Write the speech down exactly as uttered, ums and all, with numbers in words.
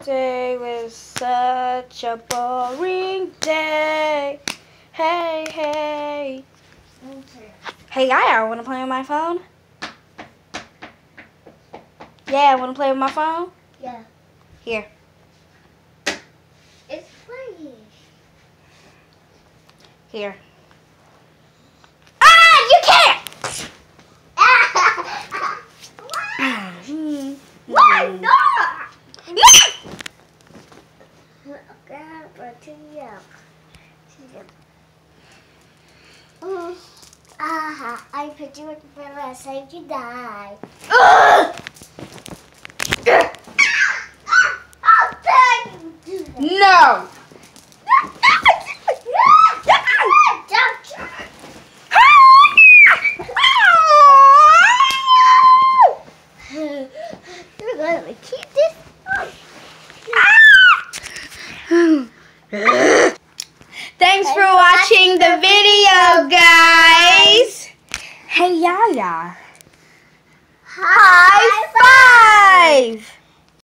Today was such a boring day. Hey, hey. Okay. Hey, Yaya, want to play on my phone? Yeah, want to play with my phone? Yeah. Here. It's playing. Here. Ah, you can't! Why not? Ah, I put you in the rest and you die. No! You're going to keep this? Thanks for watching the video, guys. Hey, Yaya. High High five!